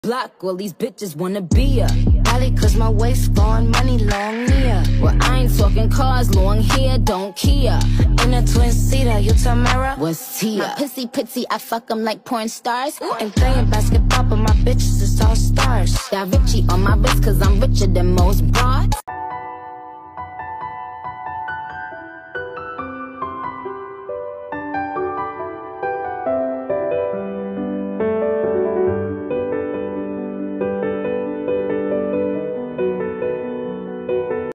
block, all these bitches wanna be ya. Valley cause my waist gone, money long near. Well, I ain't talking cars, long hair, don't care. In a twin seater, you Tamara, what's Tia? My pissy pitsy, I fuck them like porn stars. Ain't playing basketball, but my bitches is all stars. Got Richie on my wrist cause I'm richer than most broads.